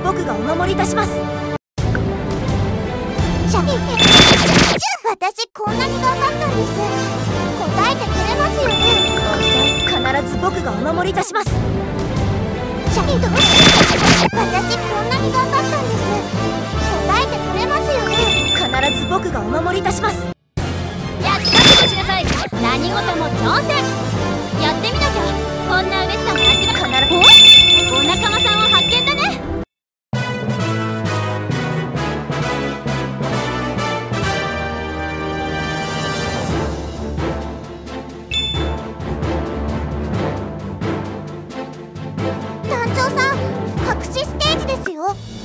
僕がお守りいたします。 私こんなに頑張ったんです。答えてくれますよね。 必ず僕がお守りいたします。 私こんなに頑張ったんです。答えてくれますよね。 必ず僕がお守りいたします。 やって覚悟しなさい。何事も挑戦。やってみなきゃこんな嬉しさも味わお仲間さんを発見だね。 団長さん、隠しステージですよ。